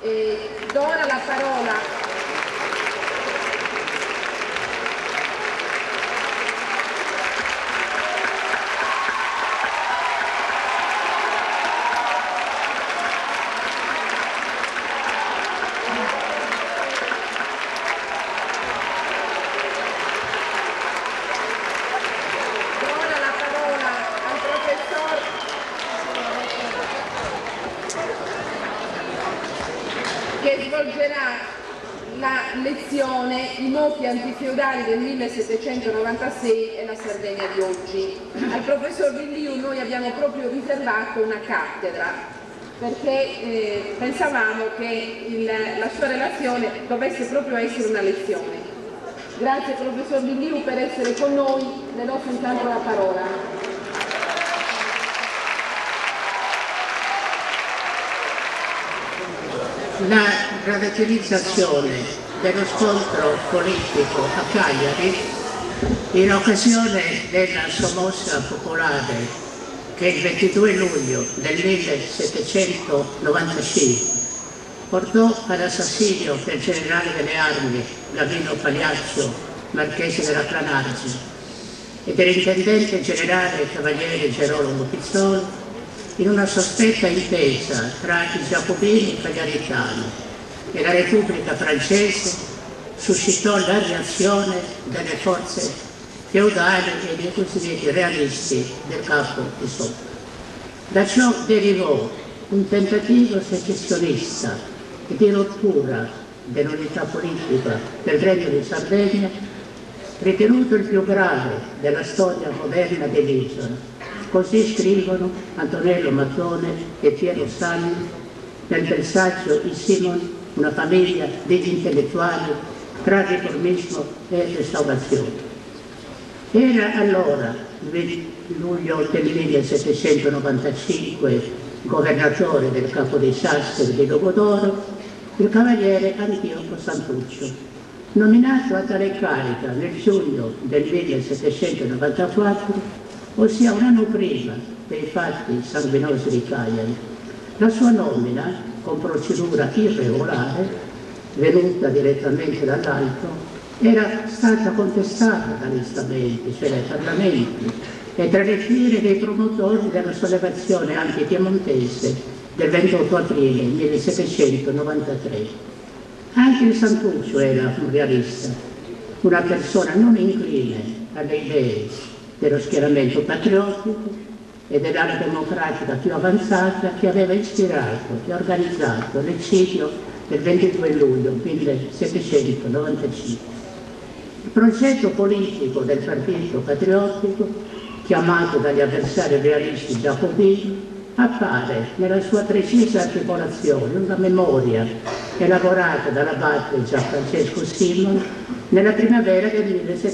Do ora la parola al professor che svolgerà la lezione I moti antifeudali del 1796 e la Sardegna di oggi. Al professor Villiu noi abbiamo proprio riservato una cattedra perché pensavamo che la sua relazione dovesse proprio essere una lezione. Grazie professor Villiu per essere con noi, le do intanto la parola. La radicalizzazione dello scontro politico a Cagliari in occasione della sommossa popolare che il 22 luglio del 1795 portò all'assassinio del generale delle armi Gavino Pagliaccio, marchese della Planarzi, e dell'intendente generale cavaliere Gerolamo Pizzolo, in una sospetta intesa tra i giacobini cagliaritani e la Repubblica francese, suscitò la reazione delle forze feudali e dei cosiddetti realisti del capo di sopra. Da ciò derivò un tentativo secessionista e di rottura dell'unità politica del Regno di Sardegna, ritenuto il più grave della storia moderna dell'isola. Così scrivono Antonello Mattone e Piero Sanni nel bel saggio I Simon, una famiglia degli intellettuali tra riformismo e restaurazione. Era allora, luglio del 1795, governatore del Capo dei Sassari di Dogodoro, il cavaliere Antioco Santuccio, nominato a tale carica nel giugno del 1794, ossia un anno prima dei fatti sanguinosi di Cagliari. La sua nomina, con procedura irregolare, venuta direttamente dall'alto, era stata contestata dagli stamenti, cioè dai parlamenti, e tra le file dei promotori della sollevazione antipiemontese del 28 aprile 1793. Anche il Santuccio era un realista, una persona non incline alle idee dello schieramento patriottico e dell'area democratica più avanzata che aveva ispirato e organizzato l'eccidio del 22 luglio 1795. Il progetto politico del Partito Patriottico, chiamato dagli avversari realisti giacobini, appare nella sua precisa articolazione, una memoria elaborata dall'abate Gianfrancesco Simon nella primavera del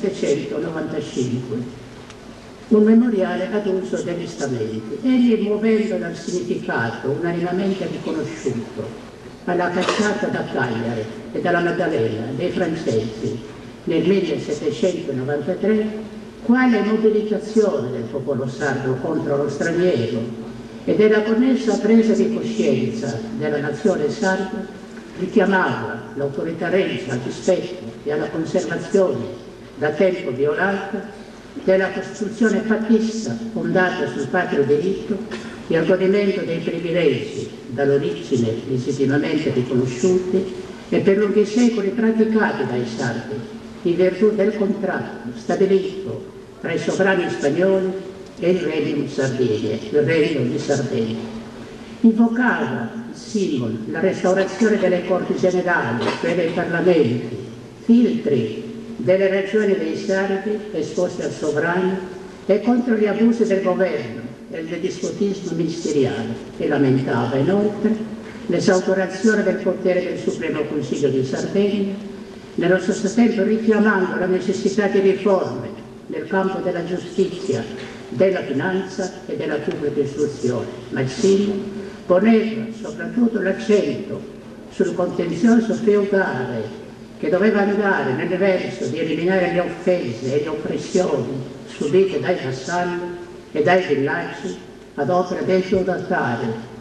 1795. Un memoriale ad uso degli stamenti, egli muovendo dal significato unanimemente riconosciuto alla cacciata da Cagliari e dalla Maddalena dei francesi nel 1793, quale mobilitazione del popolo sardo contro lo straniero e della connessa presa di coscienza della nazione sarda, richiamava l'autorità regia al rispetto e alla conservazione da tempo violata della Costituzione fattista fondata sul patrio diritto e al godimento dei privilegi dall'origine legittimamente riconosciuti e per lunghi secoli praticati dai sardi in virtù del contratto stabilito tra i sovrani spagnoli e il Regno di Sardegna, il Regno di Sardegna. Invocava Simon la restaurazione delle corti generali, cioè dei parlamenti, filtri delle ragioni dei sardi esposti al sovrano e contro gli abusi del governo e del dispotismo ministeriale, e lamentava inoltre l'esautorazione del potere del Supremo Consiglio di Sardegna, nello stesso tempo richiamando la necessità di riforme nel campo della giustizia, della finanza e della pubblica istruzione. Ma il Simon poneva soprattutto l'accento sul contenzioso feudale che doveva andare nel verso di eliminare le offese e le oppressioni subite dai vassalli e dai villaggi ad opera dei feudatari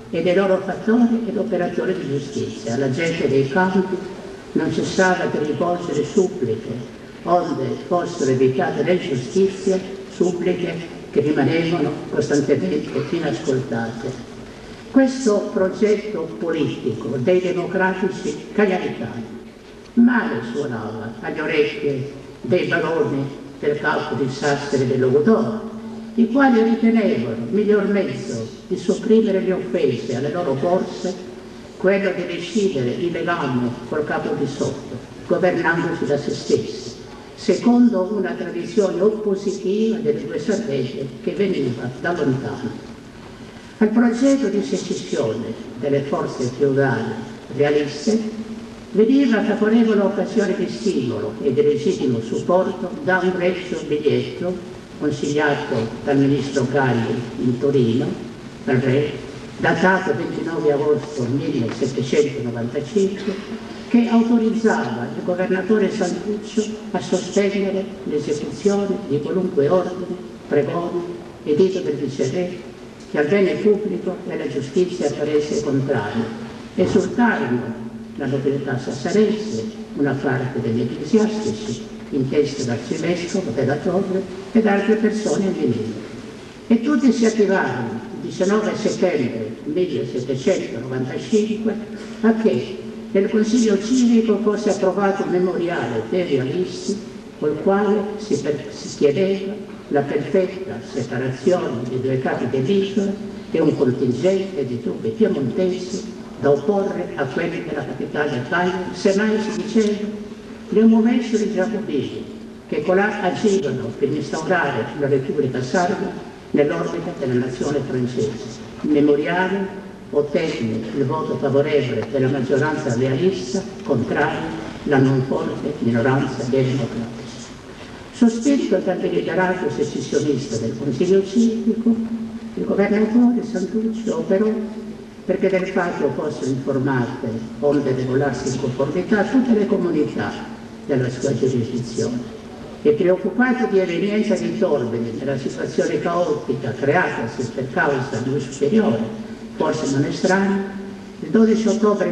e dei loro fattori ed operatori di giustizia. Alla gente dei campi non cessava di rivolgere suppliche, onde fossero evitate le giustizie, suppliche che rimanevano costantemente inascoltate. Questo progetto politico dei democratici cagliaritani male suonava alle orecchie dei baroni del capo di Sassari e del Logudoro, i quali ritenevano miglior mezzo di sopprimere le offese alle loro forze quello di recidere il legame col capo di sotto, governandosi da se stessi, secondo una tradizione oppositiva delle due Sardegne che veniva da lontano. Al progetto di secessione delle forze feudali realiste veniva favorevole occasione di stimolo e di legittimo supporto da un regio biglietto consigliato dal ministro Gagli in Torino, al re, datato 29 agosto 1795, che autorizzava il governatore Santuccio a sospendere l'esecuzione di qualunque ordine, pregone, editto del viceré che al bene pubblico e alla giustizia paresse contrario. Esultarono la nobiltà sassarese, una parte degli ecclesiastici, in testa dall'arcivescovo della Torre ed altre persone in Venezia. E tutti si attivarono il 19 settembre 1795 a che nel Consiglio civico fosse approvato un memoriale dei realisti col quale si chiedeva la perfetta separazione dei due capi dell'isola e un contingente di truppe piemontesi da opporre a quelli della capitale Cagliari, semmai si diceva le omovessero i giacobini che colà agivano per instaurare la Repubblica Sarda nell'orbita della nazione francese. Il memoriale ottenne il voto favorevole della maggioranza realista, contrario la non forte minoranza dei democratici. Sospetto dal deliberato secessionista del Consiglio civico, il governatore Santuccio operò perché del fatto fossero informate, onde regolarsi in conformità, tutte le comunità della sua giurisdizione. E preoccupato di evenienza di torbidi nella situazione caotica creatasi per causa di un superiore, forse non estraneo, il 12 ottobre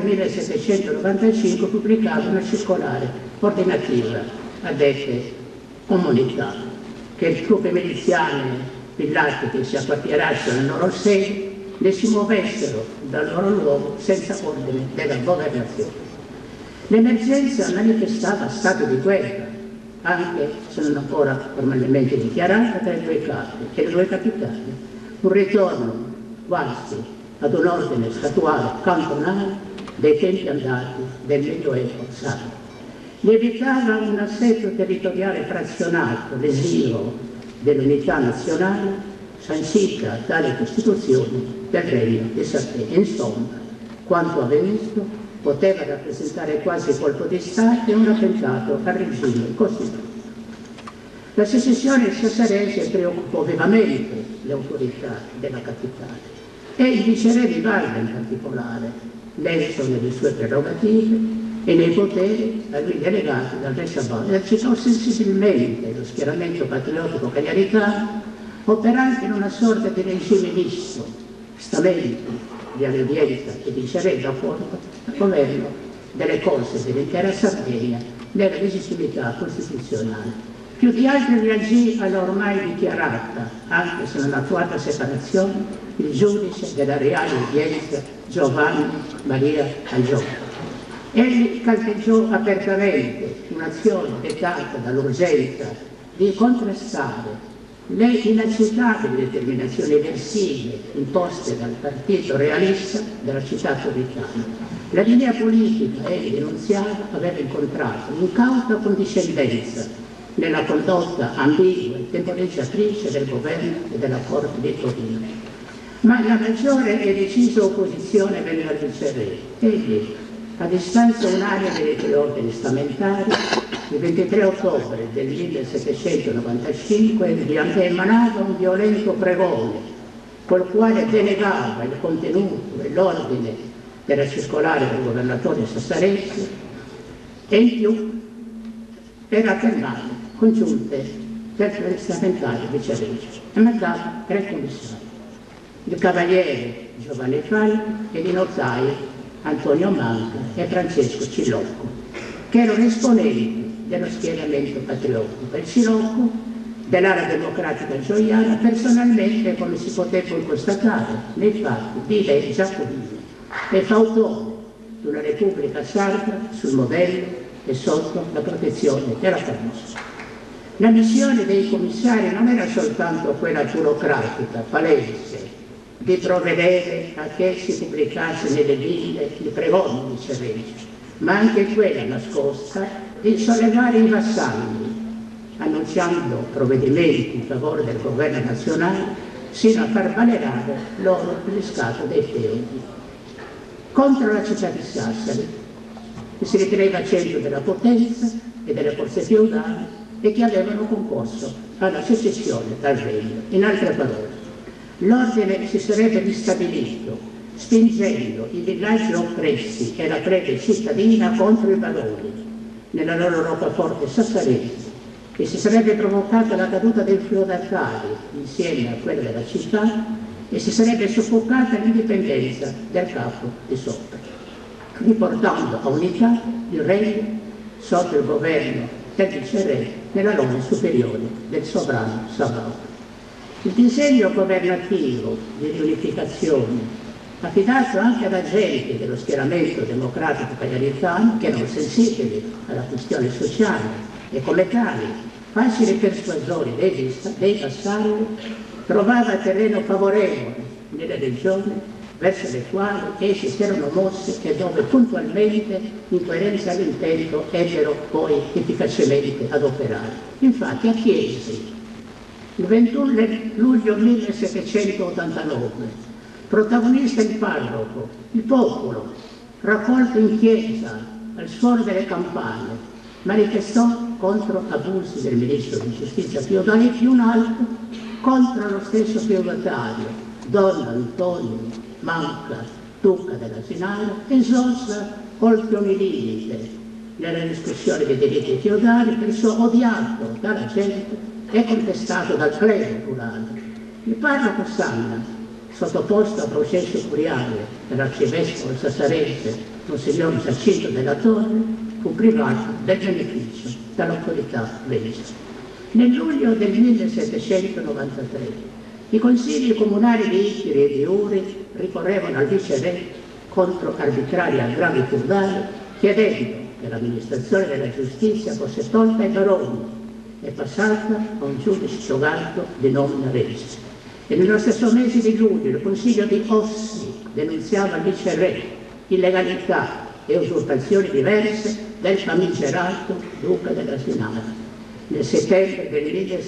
1795 pubblicava una circolare ordinativa a dette comunità che le truppe miliziane villati che si acquartierassero nel loro sede ne si muovessero dal loro luogo senza ordine della governazione. L'emergenza manifestava stato di guerra, anche se non ancora formalmente dichiarata, tra i due capi e le due capitali, un ritorno quasi ad un ordine statuale cantonale dei tempi andati del Medioevo sardo. Lievitava un assetto territoriale frazionato, lesivo dell'unità nazionale, sancita dalle Costituzioni del Regno di Sardegna. Insomma, quanto avvenuto poteva rappresentare quasi colpo di Stato e un attentato al regime costituito. La secessione sassarese preoccupò vivamente le autorità della capitale e il viceré di Valda in particolare, leso nelle sue prerogative e nei poteri a lui delegati dal re Sabbone. Esercitò sensibilmente lo schieramento patriottico cagliaritano, operante in una sorta di regime misto, stamenti di all'udienza e di viceré da porto al governo delle cose dell'intera Sardegna nella legittimità costituzionale. Più di altri reagì alla ormai dichiarata, anche se non attuata separazione, il giudice della Reale Udienza Giovanni Maria Angiolo. Egli calpeggiò apertamente un'azione dettata dall'urgenza di contrastare le inaccettabili determinazioni eversive imposte dal partito realista della città torritana. La linea politica, egli denunziava, aveva incontrato incauta condiscendenza nella condotta ambigua e temporeggiatrice del governo e della Corte di Torino. Ma la maggiore e decisa opposizione venne dal viceré. Egli, a distanza unanime dei tre ordini stamentari, il 23 ottobre del 1795 emanava un violento pregone col quale denegava il contenuto e l'ordine della circolare del governatore sassarese e in più era fermato congiunte del stamentare viceregio e mandava tre commissari. il cavaliere Giovanni Falchi e i notai Antonio Manca e Francesco Cilocco, che erano esponenti dello schieramento patriottico. Il Cilocco, dell'ala democratica gioiana, personalmente, come si poteva constatare nei fatti, vive giacobino e fautore di una Repubblica sarda sul modello e sotto la protezione della famiglia. La missione dei commissari non era soltanto quella burocratica, palese, di provvedere a che si pubblicasse nelle ville i pregoni di Cerreggio, ma anche quella nascosta di sollevare i vassalli, annunciando provvedimenti in favore del governo nazionale, sino a far valerare loro il riscatto dei feudi. Contro la città di Sassari, che si riteneva centro della potenza e delle forze feudali e che avevano concorso alla secessione dal regno. In altre parole, l'ordine si sarebbe ristabilito spingendo i villaggi oppressi e la plebe cittadina contro i baroni nella loro roccaforte sassarese, e si sarebbe provocata la caduta dei feudatari insieme a quella della città e si sarebbe soffocata l'indipendenza del capo di sopra, riportando a unità il regno sotto il governo del viceré nell'alone superiore del sovrano Sabato. Il disegno governativo di riunificazione, affidato anche ad agenti dello schieramento democratico cagliaritano che erano sensibili alla questione sociale e come tali facili persuasori dei vassalli, trovava terreno favorevole nelle regioni verso le quali essi si erano mossi e dove puntualmente, in coerenza all'intento, ebbero poi efficacemente ad operare. Infatti a Chiesi, il 21 luglio 1789, protagonista il parroco, il popolo, raccolto in chiesa al suono delle campane, manifestò contro abusi del ministro di giustizia Fiodali più in alto, contro lo stesso feudatario, Don Antonio Manca, duca della Sinara, esosa oltre ogni limite nella discussione dei diritti feudali, perciò odiato dalla gente e contestato dal clero rurale. Il parroco Sanna, sottoposto a processo curiale dall'arcivescovo sassarese Monsignor Giacinto della Torre, fu privato del beneficio dall'autorità religiosa. Nel luglio del 1793 i consigli comunali di Itiri e di Uri ricorrevano al viceré contro arbitrari aggravi feudali, chiedendo che l'amministrazione della giustizia fosse tolta ai baroni e passata a un giudice toggato di nomina regis. E nello stesso mese di luglio il consiglio di Ossi denunziava al viceré illegalità e usurpazioni diverse del famigerato duca della Sinara. Nel settembre del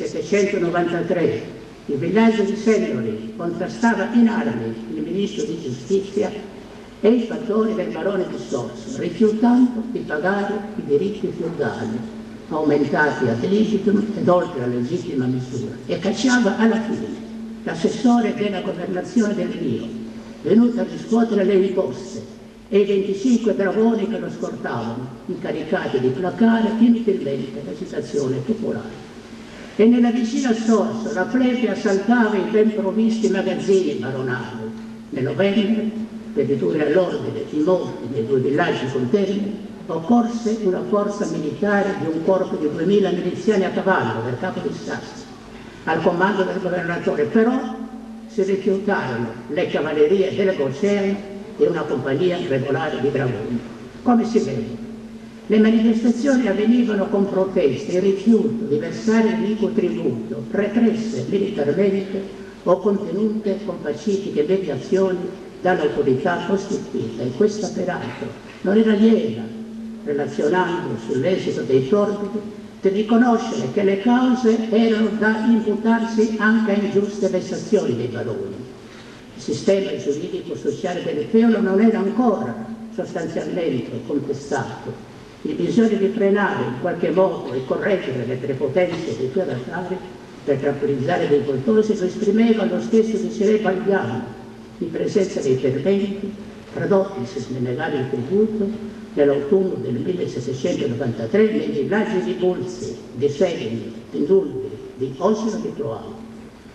1793 il villaggio di Sennori contrastava in armi il ministro di giustizia e i fattori del barone di Sorso, rifiutando di pagare i diritti feudali, aumentati ad libitum ed oltre la legittima misura, e cacciava alla fine l'assessore della governazione del Rio, venuto a riscuotere le imposte, e i 25 bravoni che lo scortavano, incaricati di placare inutilmente l'agitazione popolare. E nella vicina Sorso la plebe assaltava i ben provvisti magazzini baronali. Nel novembre, per ridurre all'ordine i morti dei due villaggi contermini, occorse una forza militare di un corpo di 2000 miliziani a cavallo del capo di Sassari, al comando del governatore. Però si rifiutarono le cavallerie delle Gocerne e una compagnia regolare di dragoni. Come si vede, le manifestazioni avvenivano con proteste e rifiuto di versare l'iniquo tributo, represse militarmente o contenute con pacifiche mediazioni dall'autorità costituita, e questa peraltro non era lieta, relazionando sull'esito dei torbidi, di riconoscere che le cause erano da imputarsi anche a ingiuste vessazioni dei baroni. Il sistema giuridico-sociale del feudo non era ancora sostanzialmente contestato. Il bisogno di frenare in qualche modo e correggere le prepotenze dei feudatari per tranquillizzare dei voltosi lo esprimeva lo stesso viceré Pagliano, in presenza dei fermenti tradottisi nel negare il tributo nell'autunno del 1793 nei villaggi di Bulzi, di Segni, di Ndulvi, di Osino e di Troano.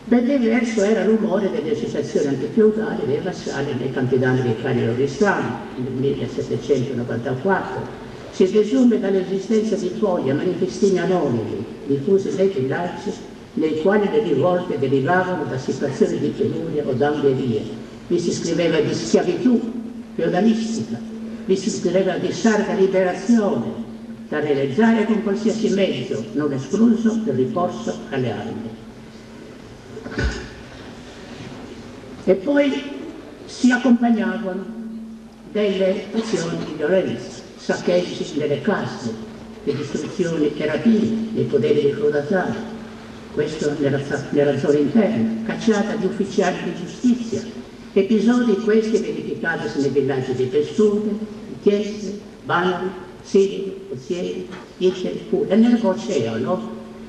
Ben diverso era l'umore delle associazioni antifeudali dei vassalli nei campidani di Cagliari Oristano nel 1794. Si desume dall'esistenza di fogli e manifestini anonimi diffusi nei villaggi nei quali le rivolte derivavano da situazioni di penuria o d'angherie. Vi si scriveva di schiavitù feudalistica, vi si scriveva di sarda liberazione da realizzare con qualsiasi mezzo, non escluso il ricorso alle armi. E poi si accompagnavano delle azioni di violenza, saccheggi nelle case, le distruzioni e rapine dei poderi dei feudatari, questo nella zona interna, cacciata di ufficiali di giustizia, episodi questi verificatisi nei villaggi di Pessude, di Chiese, Banari, Sili, Pozzieri, Iceri, Puglia, e nell'oceano,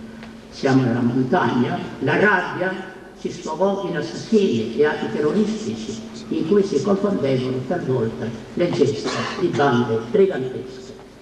siamo nella montagna, la rabbia si sfogò in assassini e atti terroristici in cui si confondevano talvolta le gesta di bande brigantesche.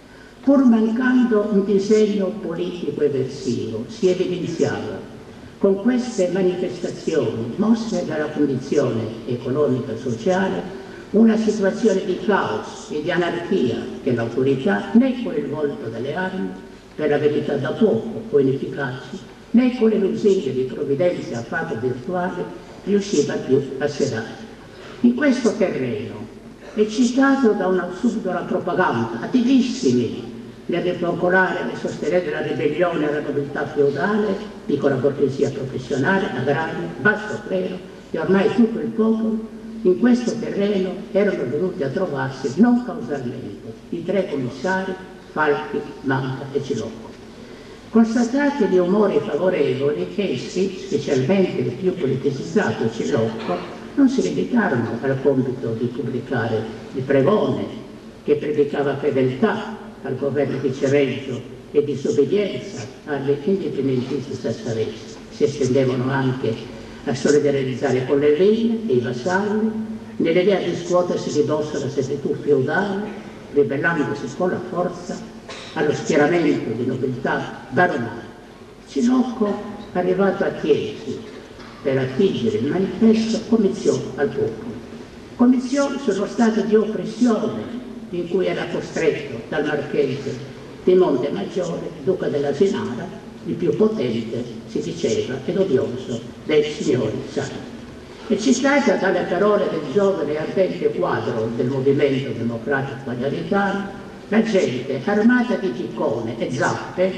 Pur mancando un disegno politico eversivo, si evidenziava con queste manifestazioni mosse dalla condizione economica e sociale una situazione di caos e di anarchia che l'autorità, né con il volto delle armi, per la verità da poco o inefficaci, né con le lusinghe di provvidenze affatto virtuali, riusciva più a sedare. In questo terreno, eccitato da una subdola propaganda, attivissimi nel riprocolare e sostenere la ribellione alla nobiltà feudale, piccola borghesia professionale, agraria, basso clero e ormai tutto il popolo, in questo terreno erano venuti a trovarsi non causalmente i tre commissari Falchi, Manca e Cilocco. Constatati gli umori favorevoli, essi, specialmente il più politicizzato Cilocco, non si limitarono al compito di pubblicare il pregone che predicava fedeltà al governo di Cereggio e disobbedienza alle indipendentisti sassaresi. Si estendevano anche a solidarizzare con le ville e i vassalli, nell'idea di scuotersi di dosso la servitù feudale, ribellandosi con la forza allo schieramento di nobiltà baronale. Cilocco, arrivato a Chiesi per attingere il manifesto, comiziò al popolo. Comiziò sullo stato di oppressione in cui era costretto dal marchese di Montemaggiore, duca dell'Asinara, il più potente, si diceva, ed odioso dei signori sacri. E citata dalle parole del giovane e ardente quadro del movimento democratico pagliaritano, la gente, armata di piccone e zappe,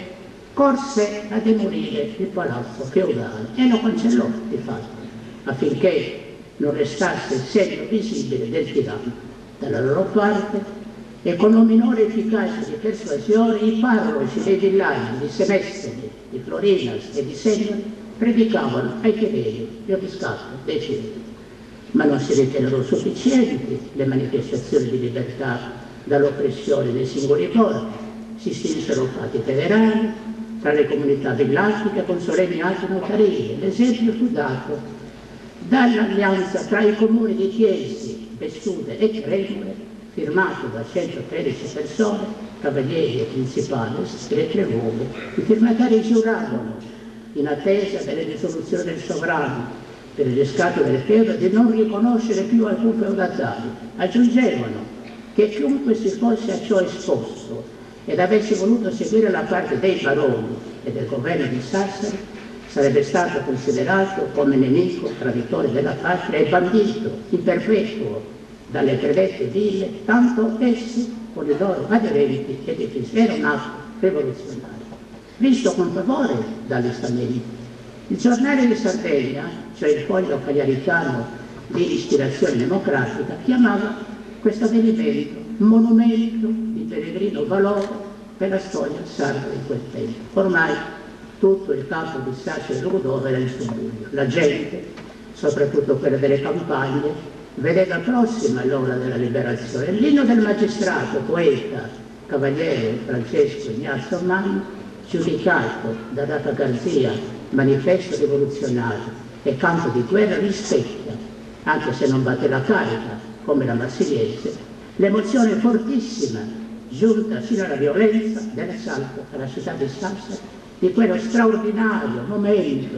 corse a demolire il palazzo feudale e lo cancellò di fatto, affinché non restasse il segno visibile del tiranno. Dalla loro parte, e con non minore efficacia di persuasione, i parroci dei villaggi di Semestri, di Florinas e di Segnoli predicavano ai fedeli il riscatto dei fedeli. Ma non si ritennero sufficienti le manifestazioni di libertà dall'oppressione dei singoli corpi. Si stinsero fatti federali tra le comunità villagiche con solenni atti notarili. L'esempio fu dato dall'alleanza tra i comuni di Chiesi, Pessude e Cremole, firmato da 113 persone, cavalieri e principali, delle tre luoghe. I firmatari giuravano, in attesa delle risoluzioni del sovrano per il riscatto del feudo, di non riconoscere più alcun feudatario. Aggiungevano che chiunque si fosse a ciò esposto ed avesse voluto seguire la parte dei baroni e del governo di Sassari sarebbe stato considerato come nemico, traditore della patria e bandito in perpetuo dalle predette ville, tanto essi con i loro aderenti e difesi. Era un atto rivoluzionario, visto con favore dagli stamenti. Il giornale di Sardegna, cioè il foglio cagliaritano di ispirazione democratica, chiamava questo avvenimento monumento di peregrino valore per la storia sarda di quel tempo. Ormai tutto il campo di Sassari e Rudolf era in subbuglio. La gente, soprattutto quella delle campagne, vedeva prossima l'ora della liberazione. L'inno del magistrato, poeta, cavaliere Francesco Ignazio Manni, giudicato da Data Garzia manifesto rivoluzionario e canto di guerra, rispecchia, anche se non batte la carica come la Marsiliese, l'emozione fortissima giunta fino alla violenza dell'assalto alla città di Sassari, di quello straordinario momento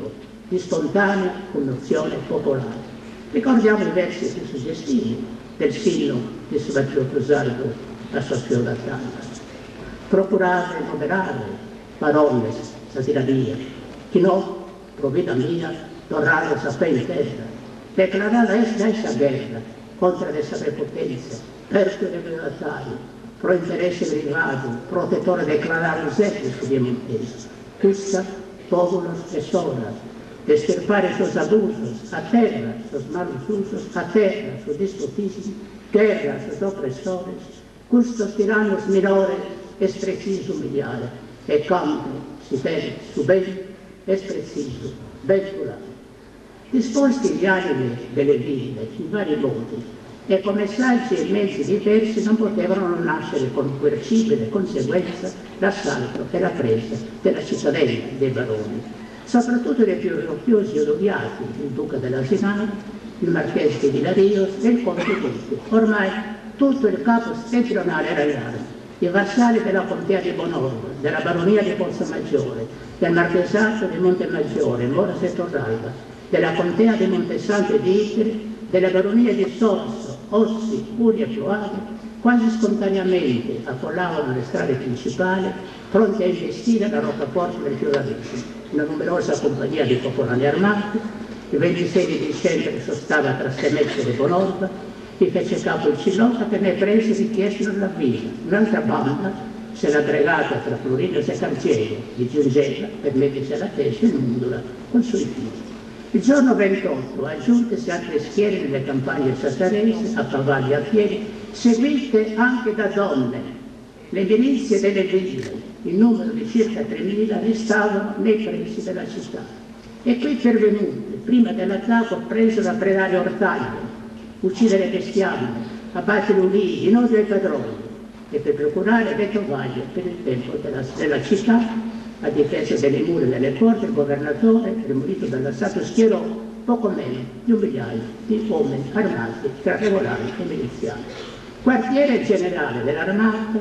di spontanea commozione popolare. Ricordiamo i versi più suggestivi del sinno di Sbattiotto Sardo a sua fiola tanta. Procurare e moderare parole sa tirania, chi no, pro vita mia, torrare sapere in terra, declarare essa guerra contro le prepotenze, per le militari, pro interesse privato, protettore declarare un sempre su Piemontese. Questa, pueblos e sola, de estirpare sus abusos, a terra sus malos usos, a terra sus despotismo, guerra sus opresores, custos tiranos minores, es preciso humiliare, e campo si perde su ben, es preciso venturare. Disposti gli animi delle ville in vari modi, e come saggi e mezzi diversi non potevano non nascere con coercibile conseguenza l'assalto e la presa della cittadella dei baroni, soprattutto dei più rocciosi ed odiati, il duca dell'Asinara, il marchese di Vilarios e il conte Gutti. Ormai tutto il capo settentrionale era in armi. I vassalli della contea di Bonorbo, della baronia di Pozzomaggiore, del marchesato di Montemaggiore, Moras e Torralba, della contea di Montesanto e di Itri, della baronia di Sorso, Ossi, Puri e Floade, quasi spontaneamente affollavano le strade principali, pronti a investire la roccaforte del Fioravese. Una numerosa compagnia di popolani armati, il 26 di dicembre sostava tra Semezzo e Bonorba, gli fece capo il Cilota che ne prese e richiesero la vita. Un'altra banda se l'ha aggregata tra Florino e Carciere, di giungeva per mettersi alla testa in Undula con suoi figli. Il giorno 28 aggiuntesi altre schiere nelle campagne sassaresi, a cavalli a piedi, seguite anche da donne. Le milizie delle ville, in numero di circa 3.000, restavano nei pressi della città. E qui pervenute, prima dell'attacco, presero a predare ortaglie, uccidere bestiame, abbattere ulivi, in odio ai padroni, e per procurare le tovaglie per il tempo della città. A difesa delle mura e delle porte, il governatore, premunito dall'assalto, schierò poco meno di 1 migliaio di uomini armati tra regolari e miliziani. Quartiere generale dell'armata,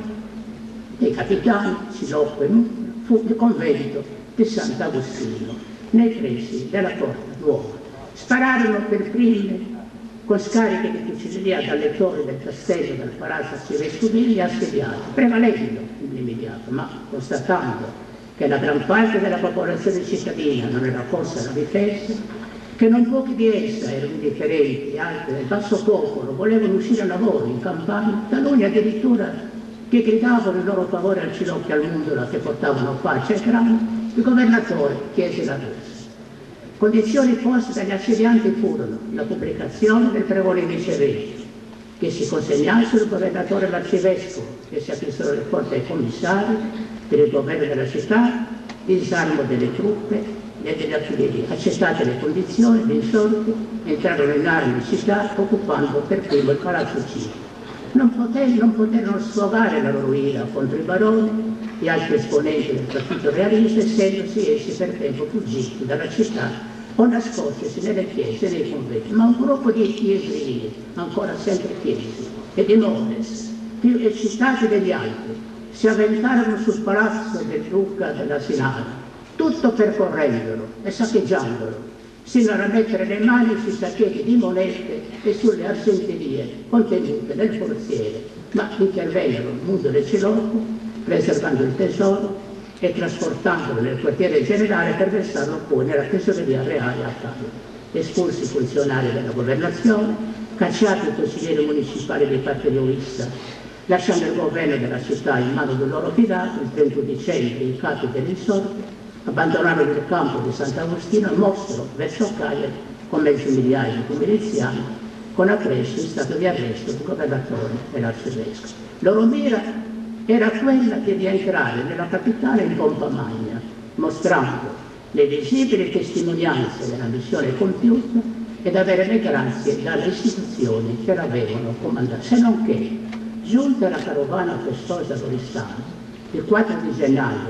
dei capitani, Silocco e Mura, fu il convento di Sant'Agostino, nei pressi della Porta Nuova. Spararono per prime con scariche di fucileria dalle torri del castello del Palazzo Arcivescovili assediati, prevalendo nell'immediato, ma constatando che la gran parte della popolazione cittadina non era corsa alla difesa, che non pochi di essa erano indifferenti, altri del basso popolo volevano uscire a lavoro in campagna, taluni addirittura che gridavano il loro favore al Cilocco e al Mundola che portavano pace e grano, il governatore chiese la resa. Condizioni poste dagli assedianti furono la pubblicazione del pregone in viceregio, che si consegnassero il governatore e l'arcivescovo, che si aprissero le porte ai commissari per il governo della città, il disarmo delle truppe e delle artiglierie. Accettate le condizioni, gli insorti entrarono in armi in città, occupando per primo il palazzo civico. Non poterono sfogare la loro ira contro i baroni e altri esponenti del partito realista, essendosi essi per tempo fuggiti dalla città o nascostisi nelle chiese e nei conventi. Ma un gruppo di chiesini, ancora sempre chiesi, e di nobles, più eccitati degli altri, si avventarono sul palazzo del duca dell'Asinara, tutto percorrendolo e saccheggiandolo, sino a mettere le mani sui sacchetti di monete e sulle argenterie contenute nel forziere, ma intervennero il mondo del Cilocco, preservando il tesoro e trasportandolo nel quartiere generale per versarlo poi nella tesoreria reale a Cagliari. Espulsi i funzionari della governazione, cacciati i consiglieri municipali dei partiti lasciando il governo della città in mano del loro fidato, il 31 dicembre i capi dell'insorte abbandonarono il campo di Sant'Agostino e mossero verso Cagliari con mezzo migliaio di miliziani, con appresso in stato di arresto il governatore e l'arcivescovo. Loro mira era quella di rientrare nella capitale in pompa magna, mostrando le visibili testimonianze della missione compiuta ed avere le grazie dalle istituzioni che l'avevano comandato, se non che giunta la carovana festosa d'Oristano, il 4 di gennaio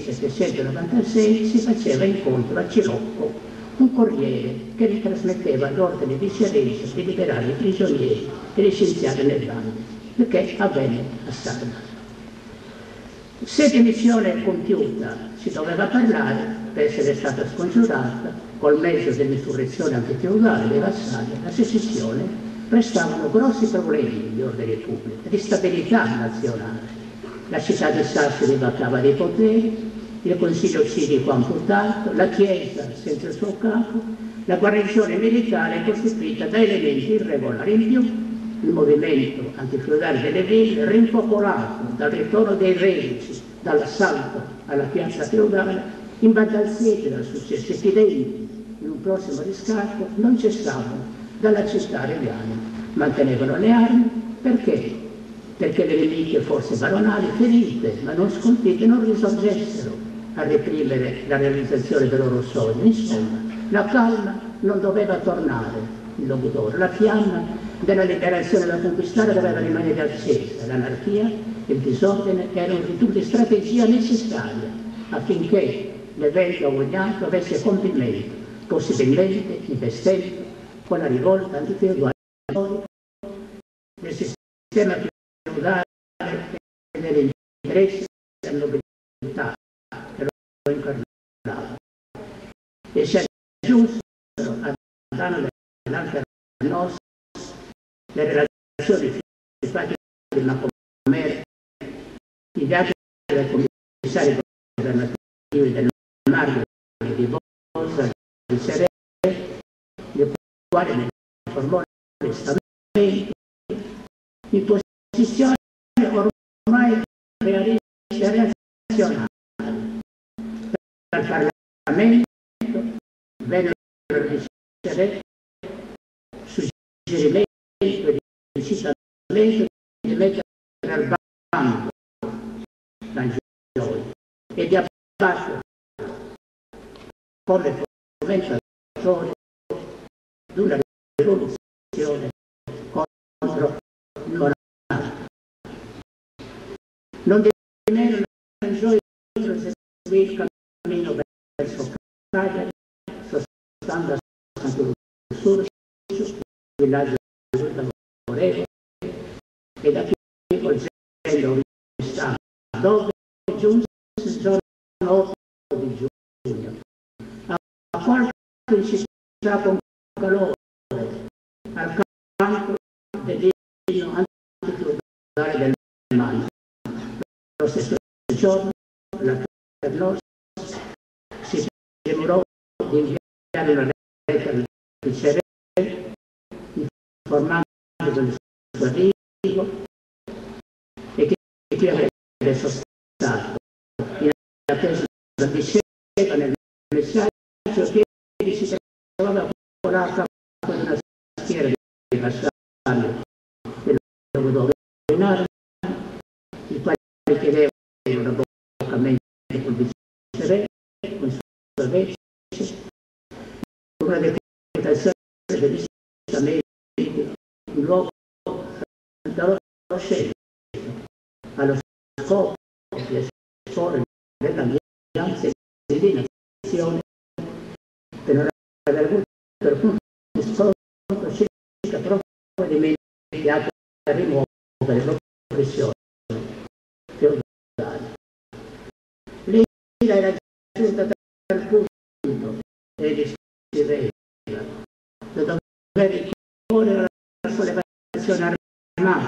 1796 si faceva incontro a Cilocco un corriere che gli trasmetteva l'ordine di Viceregio di liberare i prigionieri e licenziare nel bagno, perché avvenne a Sarda. Se di missione compiuta si doveva parlare, per essere stata scongiurata, col mezzo dell'insurrezione antifeudale dei vassalli, la secessione prestavano grossi problemi di ordine pubblico, di stabilità nazionale. La città di Sassari vacava dei poteri, il consiglio civico amputato, la Chiesa senza il suo capo, la guarnigione militare costituita da elementi irregolari. In più, il movimento antifeudale delle ville, rimpopolato dal ritorno dei reduci, dall'assalto alla piazza feudale, invade al siege dal successo epidemico, in un prossimo riscatto, non cessavano dalla città regale. Mantenevano le armi perché? Perché le nemiche forze baronali, ferite ma non sconfitte, non risorgessero a reprimere la realizzazione del loro sogno. Insomma, la calma non doveva tornare in luogo d'oro, la fiamma della liberazione da conquistare doveva rimanere accesa, l'anarchia e il disordine erano di tutta strategia necessaria affinché l'evento agognato avesse compimento, possibilmente investendo con la rivolta antifeudale del sistema feudale e degli interessi della nobiltà che lo incarnava. E si aggiunsero a danno dell'altra nostra le relazioni fatte di Macomere, i viaggi del commissario governativo del Mario di Bosa di Serè, il quale ne formò l'estamento in posizione ormai realista e razionale. Dal Parlamento vennero ricevere suggerimenti e incitamento di mettere al bando la gioia e di abbattere come fomentatore di una rivoluzione contro il monarca. Non di meno la gioia proseguì il cammino verso Cagliari, sostando a Santo Lussurcio, villaggio di Lavorevole, e da qui volgendo a Stato, dove giunse il giorno 8 di giugno. A qualche città con calore, al canto dell'inno antifeudale del Mano. Lo stesso giorno, la Ternos si demorò di inviare una lettera di Cerè, informando del suo arrivo e che qui avrebbe sostato in attesa diceva nel messaggio che si trovava con la capo di una schiera di vassalli che lo doveva dominare, i quali chiedevano una boccamento col viceré, con il suo vece, una decretazione degli stamenti in luogo dallo scelto, allo scopo di esporre dell'alleanza e dell'inazione per non aver avuto per punto di scontro circa provvedimenti atti a rimuovere l'oppressione feudale. L'Ila era giunta dal punto e scriveva da dover ricorrere alla sollevazione armata,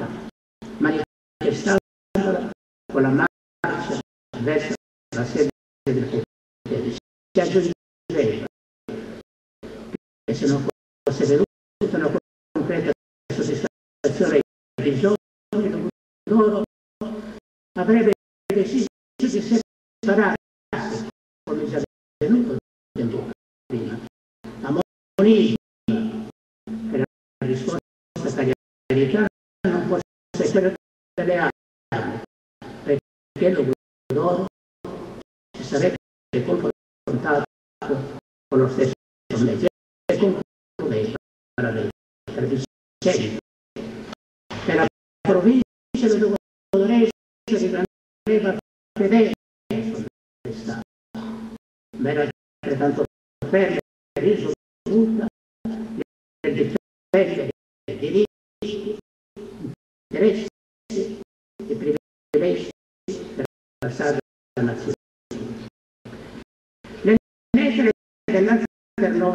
manifestandola con la marcia verso la sede del potere. Si aggiungeva che se non fosse venuta una concreta soddisfazione ai bisogni loro, avrebbe deciso di separarsi, come già venuto tempo prima. A Monini, che la risposta cagliaritana non può essere quella delle armi, perché lo d'oro si sarebbe confrontato con lo stesso mezzo e concludeva la lettera dicendo che la provincia di Dovreggio rimaneva fedele al Stato, ma era altrettanto ferma e risoluta nel difendere i diritti, interessi e privilegi della Sacra Nazione. Le lettere dell'altra per noi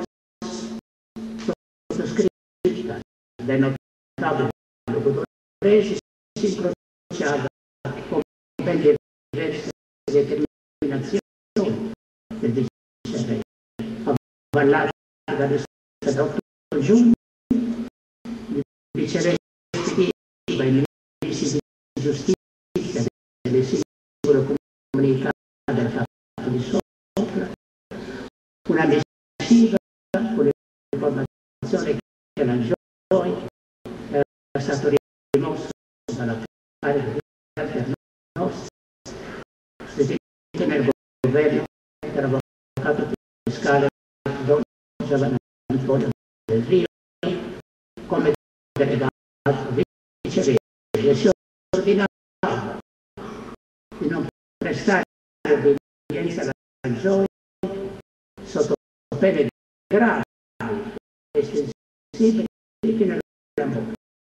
sottoscritta dai notabili logudoresi si incrociava con ben diverse determinazioni del viceré, avvallata da lista d'8 giugno, il viceré spediva ai ministri di giustizia delle singole comunità del fatto di sopra una missiva con l'informazione che la Gioia era stato rimosso dalla carica di Alternos, sentito nel governo dell'avvocato fiscale Don Giovanni Antonio del Rio come delegato viceré e si ordinava di non prestare obbedienza alla Gioia sotto pene gravi e sensibili fino alla morte.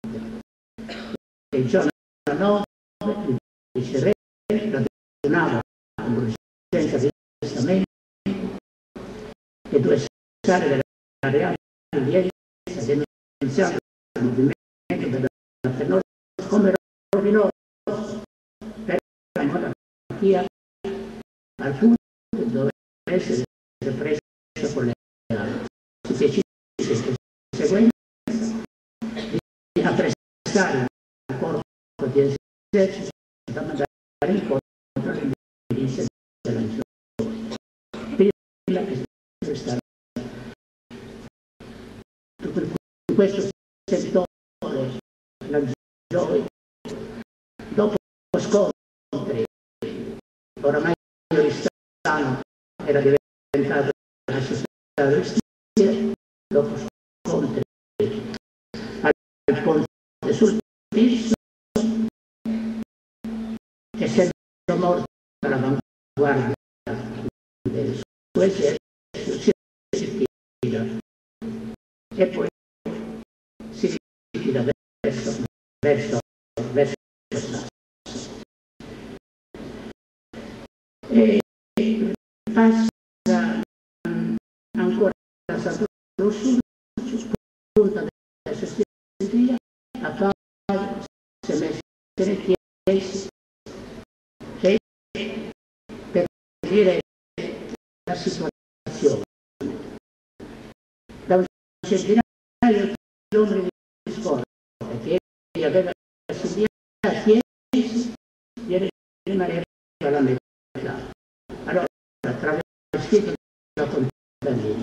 Il giorno 9 il viceré radunava l'urgenza di testamento e due sale della reale udienza denunziando il movimento dell'Alternos come rovinoso per la monarchia al punto di dover essere presa con le armi. Si decise in conseguenza di apprestare un corpo di esercito da mandare incontro alle milizie della Gioia. Prima che si prestare in questo settore la Gioia, dopo scontri, oramai Oristano era diventato la società del stile, dopo scontri al ponte sul Tiso, essendo morto all'avanguardia del suo esercito, si ritira e poi si ritira verso Sasso. E passa ancora a Santo Rosso, spunta verso Sicilia, a fare semestre chiesi e per dire la situazione. Da un centinaio di uomini di scuola che egli aveva assediati di rimanere alla metà. Allora, travestito da contadini,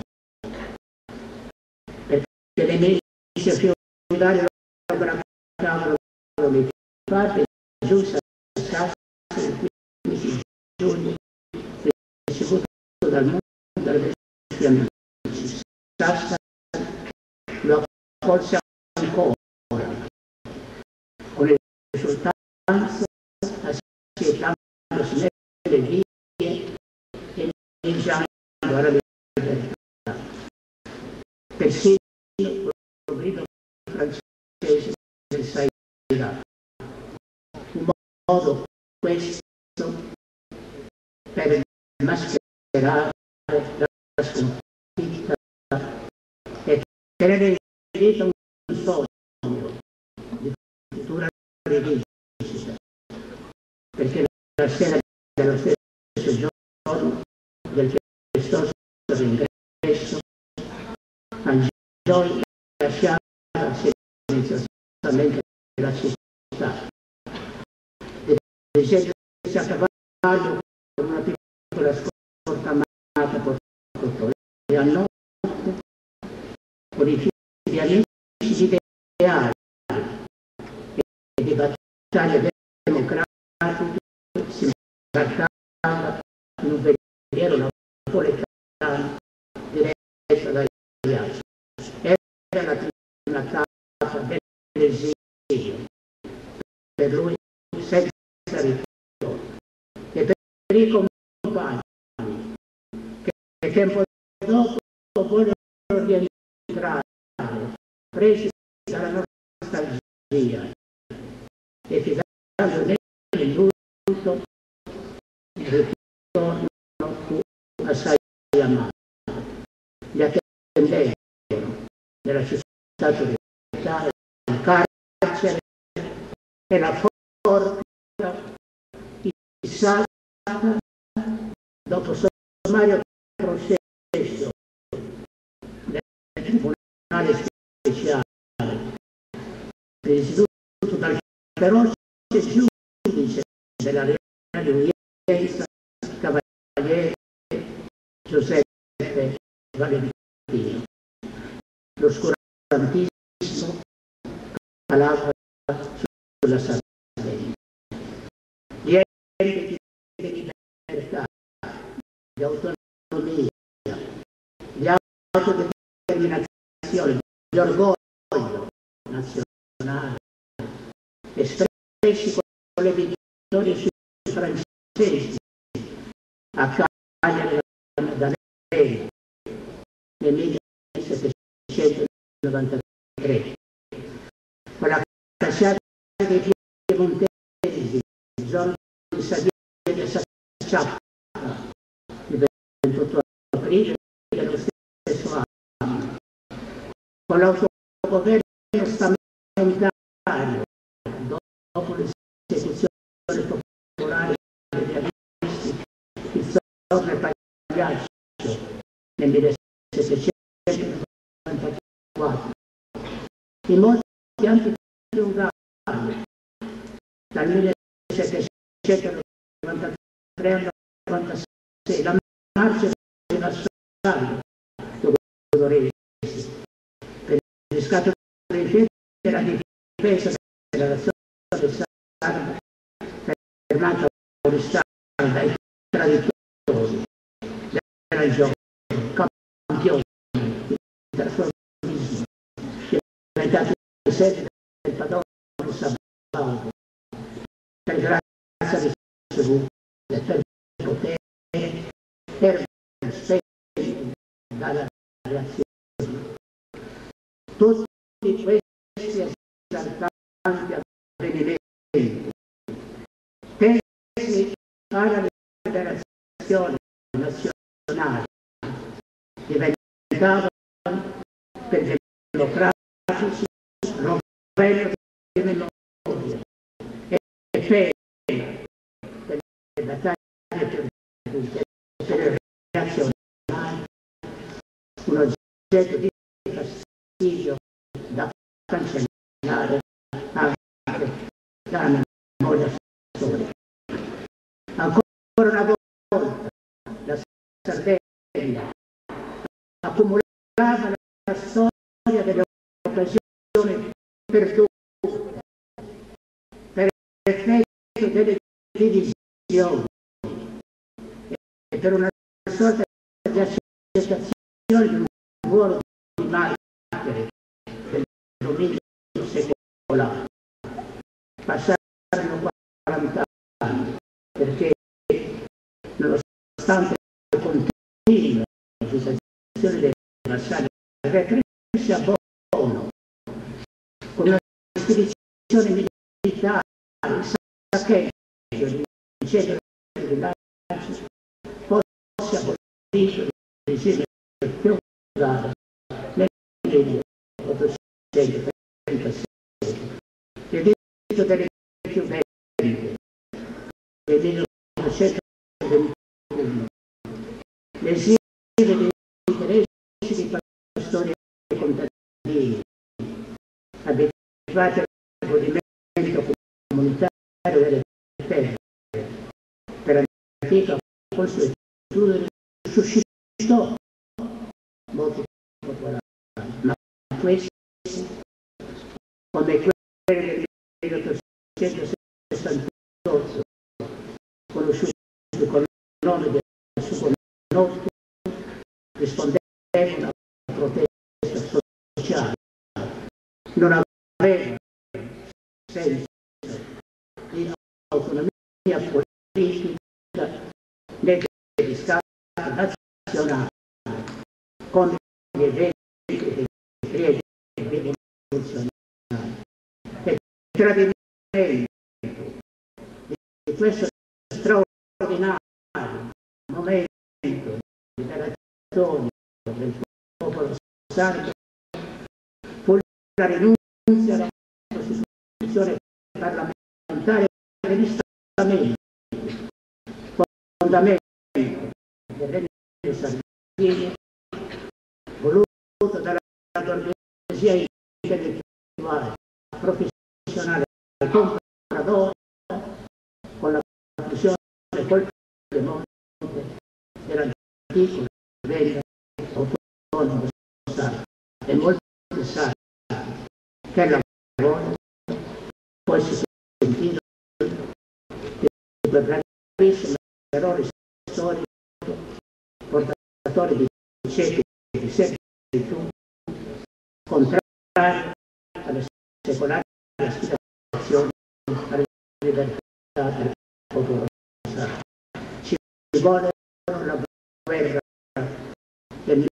perché le milizie feudali lo abbracciavano di parte giusta a Sasso il 15 giugno, ricevuto dal mondo delle sue amici. Sasso lo accolse ancora, con esultanza, assietandosi nelle vie e iniziando alla libertà. Persino lo grido francese del Saira. Un modo questo per mascherare la sconfitta e tenere in vita un sogno di futura rivincita, perché la sera dello stesso giorno del festoso ingresso a Gioia lasciava silenziosamente la città. Dirigendosi a cavallo con una piccola scorta armata portò e a notte con i figli amici ideali e di battaglie democratiche si imbarcava in un veliero napoletano diretto dai viaggi. Era la prima tappa dell'esilio per lui senza ritorno e per i compagni che tempo dopo vogliono rientrare presi dalla nostalgia e fidando nell'indulto il ritorno fu assai amato. Gli della città occidentale, il carcere e la forca, il Salta, dopo sommario processo del Tribunale Speciale, presieduto dal feroce giudice della Reale Udienza, Cavaliere Giuseppe Valentino. L'oscurantismo calava sulla Sardegna. Gli enti di libertà, di autonomia, di autodeterminazione, di orgoglio nazionale, espressi con le vittorie sui francesi a Cagliari e Maddalena nel 1793, con la cacciata dei piemontesi, il giorno di Sadia e Sacciappa, il 28 aprile dello stesso anno, con l'autogoverno stamentario, dopo l'esecuzione popolare degli artisti, il Zorro e Pagliaccio nel 1794, i moti antifeudali dal 1793 al 96, la marcia di Vassallo Teodoresi per il riscatto dei fedeli e la difesa della nazione sarda fermata Orissalda ai traditori della regione, campioni di trasformismo, diventati sede del padrone Sabaudo, per grazia di Gesù, per potere, per specie dalla reazione. Tutti questi esaltanti avvenimenti tesi alla liberazione nazionale diventavano per i democratici rovello di memoria e pena per le battaglie perdute e per il reazionari, un oggetto di fastidio da cancellare anche dalla memoria storica. Ancora una volta la Sardegna accumulava la storia delle occasioni perdute per effetto delle divisioni e per una sorta di accettazione di un ruolo di martire del dominio secolare. Passarono 40 anni perché, nonostante le continue disagitazioni dei vassalli, il re cresce a Bono con una spedizione militare, saccheggio di incedere del villaggio, fosse abolito il regime feudale nel 1836. L'editto delle più belle del 1921, l'esilio dei interessi di pastori e contadini, abituati al godimento comunitario delle terre per antica consuetudine, suscitò molti popolari, ma questi, come quelli del 1868, conosciuti con il nome del Sugonotto, rispondevano alla protesta sociale, non avevano senso di autonomia politica né di riscatto nazionale con gli eventi dei periodi rivoluzionari. E il tradimento di questo straordinario momento di liberazione del popolo sardo la rinuncia alla Costituzione parlamentare e degli stamenti, fondamento del Regno di Sardegna, voluto dalla borghesia intellettuale, professionale e compradora, con la fusione col Piemonte dell'antico regno autonomo Stato e molti sanno che la voce può essere sentita di quel gravissimo errore storico portatore di secoli di servitù contrario alle secolari aspirazioni alla libertà del popolo sardo. Ci vuole la guerra del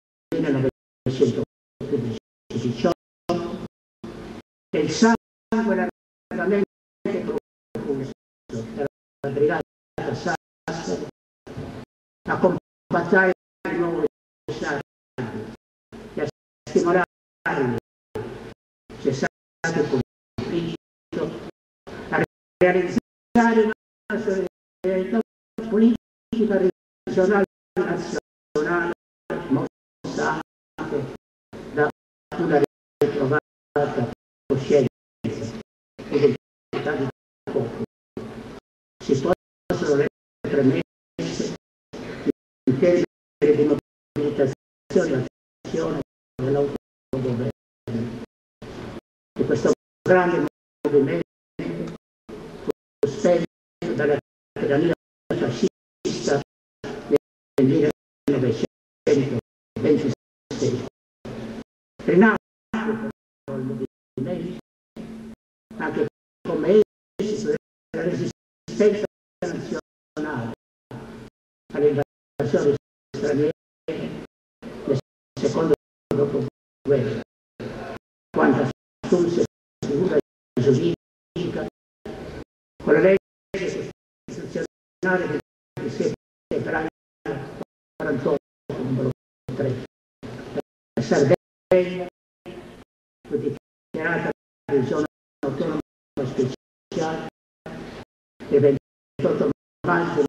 1918 e il sangue largamente profuso dalla brigata Sassari a compattare di nuovo i sardi e a stimolarli, cessate il conflitto, a realizzare una solidarietà politica regionale e nazionale mossa anche da una ritrovata coscienza e identità di popolo. Si possono le premesse in termini di mobilitazione e azione dell'autogoverno. E questo grande movimento fu spento dalla tirannia fascista nel 1926. Rinasce però il movimento anche come esito della resistenza nazionale alle invasioni straniere nel secondo dopoguerra, quando assunse figura giuridica con la legge costituzionale del 27 febbraio 48, numero 3. La Sardegna fu dichiarata regione autonoma speciale il 28 maggio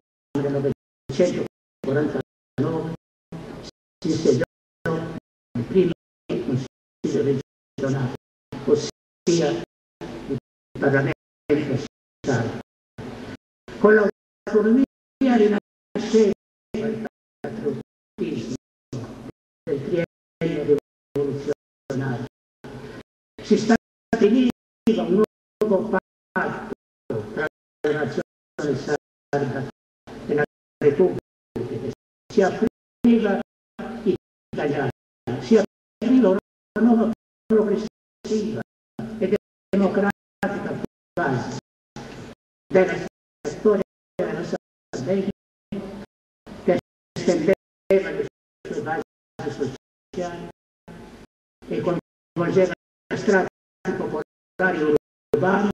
1949 si insediò il primo consiglio regionale, ossia il Parlamento sardo. Con l'autonomia rinasceva il patriottismo del triennio rivoluzionario. Si stabiliva un nuovo patto tra la nazione sarda e la Repubblica, che si apriva italiana, si apriva una nuova progressiva e democratica fase della storia della Sardegna, che estendeva le sue basi sociali e coinvolgeva strati popolari urbani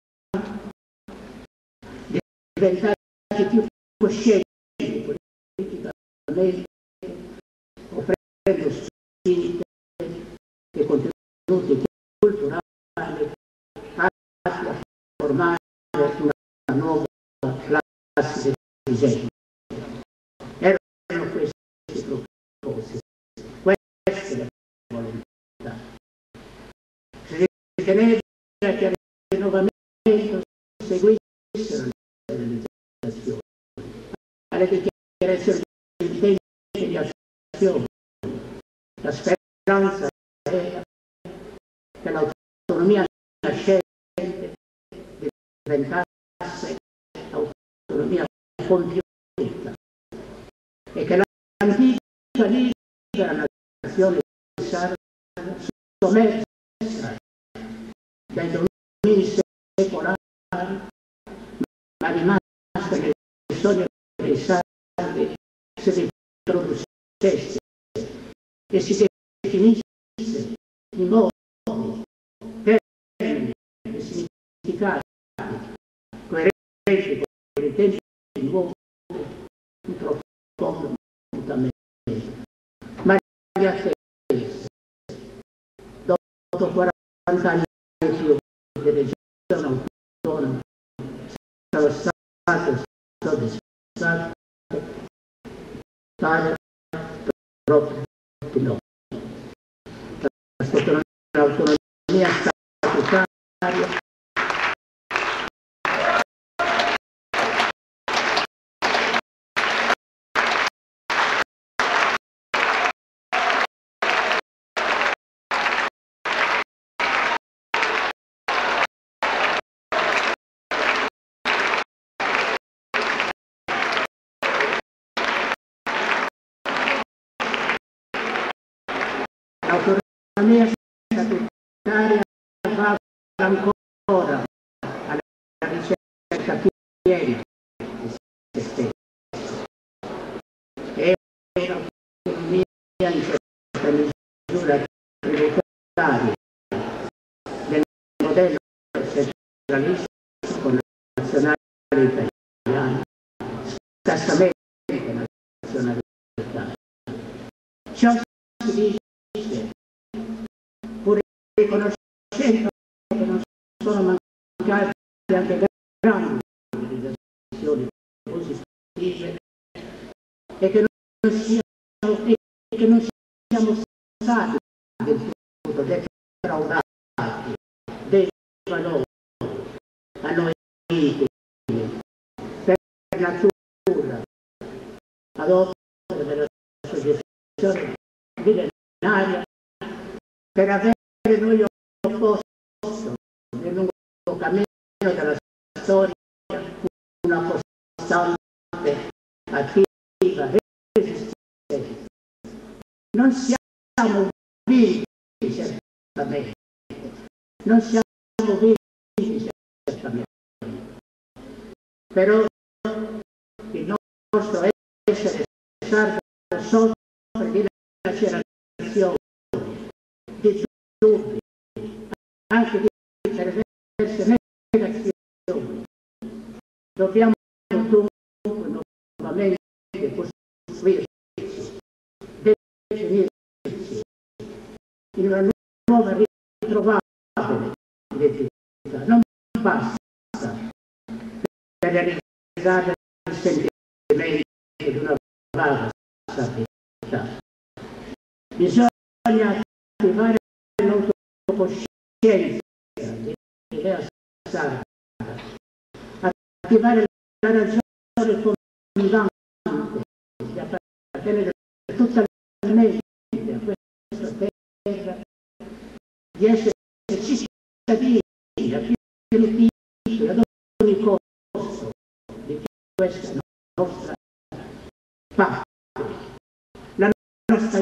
diventati più coscienti politicamente, offrendo spinte e contenuti culturali atti a formare una nuova classe dirigente. Erano questi i propositi, queste le volontà. Si riteneva che al rinnovamento seguissero le realizzazioni, alle dichiarazioni di impegno e di azione. La speranza era che l'autonomia nascente diventasse autonomia compiuta e che l'antica libera nazione sarda, sommersa dai domini secolari, ma rimasta nel sogno dei sardi, si riproducesse e si definisse in modi, termini e significati coerenti con i tempi nuovi, un profondo mutamento. Ma gli attesi, dopo 40 anni più di regione autonoma sono state soddisfatte pare troppo no. L'autonomia statutaria statutaria va ancora alla ricerca piena di se stessa. È un'autonomia in certa misura tributaria del modello centralistico nazionale italiano, scarsamente nazionalità. Ciò si dice pur riconoscendo che non sono mancate anche grandi realizzazioni positive e che non siamo stati del tutto defraudati dei valori a noi intimi per natura ad opera dell'associazione millenaria per avere noi opposto nel lungo cammino della storia una costante attiva resistenza. Non siamo vinti certamente, non siamo vinti certamente, però il nostro essere sardo soffre di lacerazioni, di dubbi, anche di perverse negazioni. Dobbiamo dunque nuovamente costruirci, definirci in una nuova ritrovabile identità. Non basta per realizzare il sentimento di una vaga stabilità. Bisogna attivare l'autocoscienza dell'idea sarda, attivare la ragione fondante di appartenere totalmente a questa terra, di essere cittadini a pieno titolo, ad ogni costo di questa nostra patria, la nostalgia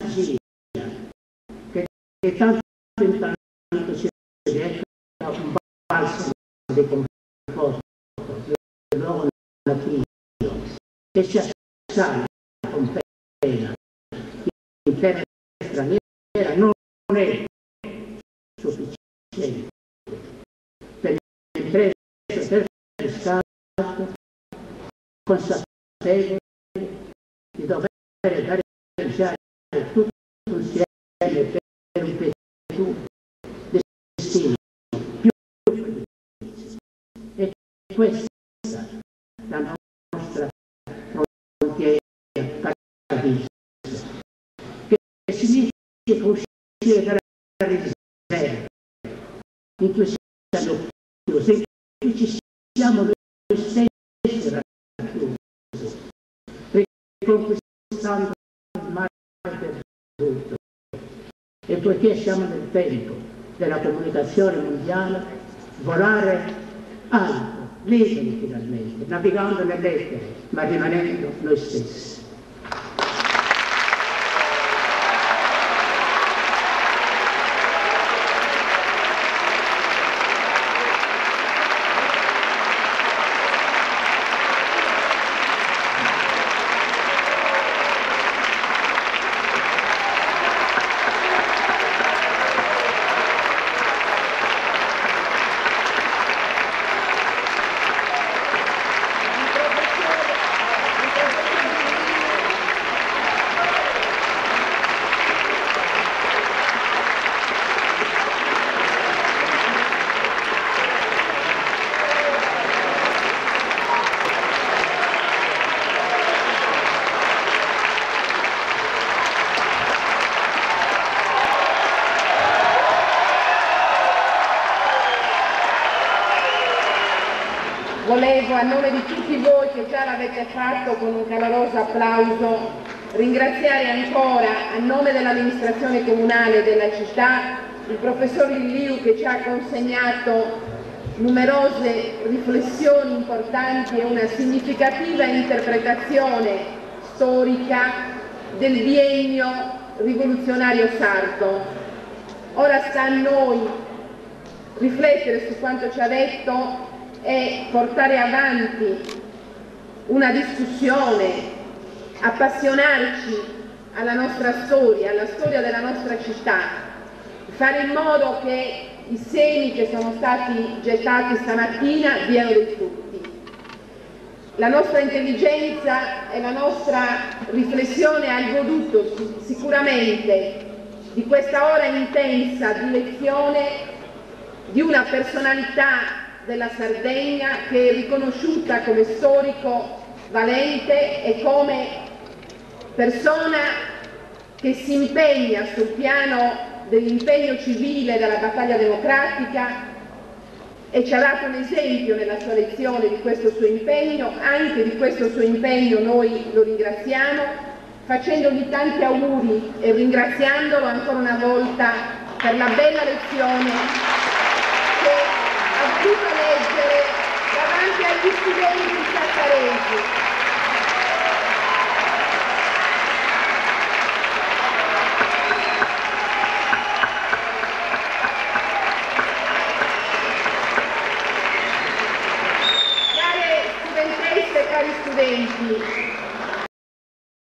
che di tanto in tanto si reca un balsamo di conforto del nuovo latino che si assale con pena in terra straniera non è sufficiente per l'impresa del Stato consapevole di dover gareggiare tutto insieme per un peggio destino più felice. E questa la nostra frontiera paradisiaca, che significa uscire dalla riserva in cui siamo chiusi, in cui ci siamo noi stessi racchiusi, riconquistando il mare perduto. E poiché siamo nel tempo della comunicazione mondiale, volare alto, liberi finalmente, navigando nell'etere, ma rimanendo noi stessi. volevo, a nome di tutti voi che già l'avete fatto con un caloroso applauso, ringraziare ancora, a nome dell'amministrazione comunale della città, il professor Lilliu che ci ha consegnato numerose riflessioni importanti e una significativa interpretazione storica del biennio rivoluzionario sardo. Ora sta a noi riflettere su quanto ci ha detto e portare avanti una discussione, appassionarci alla nostra storia, alla storia della nostra città, fare in modo che i semi che sono stati gettati stamattina diano dei frutti. La nostra intelligenza e la nostra riflessione ha goduto sicuramente di questa ora intensa di lezione di una personalità della Sardegna che è riconosciuta come storico valente e come persona che si impegna sul piano dell'impegno civile della battaglia democratica e ci ha dato un esempio nella sua lezione di questo suo impegno. Anche di questo suo impegno noi lo ringraziamo, facendogli tanti auguri e ringraziandolo ancora una volta per la bella lezione che ha voluto leggere davanti agli studenti saccaresi. Cari studenti,